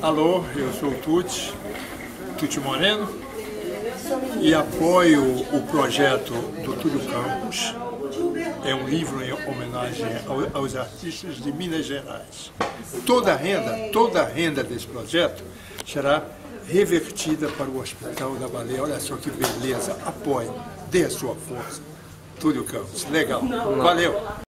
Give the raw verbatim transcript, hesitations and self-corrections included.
Alô, eu sou o Tuti, Tuti Moreno, e apoio o projeto do Túlio Campos. É um livro em homenagem aos artistas de Minas Gerais. Toda a renda, toda a renda desse projeto será revertida para o Hospital da Baleia. Olha só que beleza, apoie, dê a sua força. Túlio Campos, legal, valeu!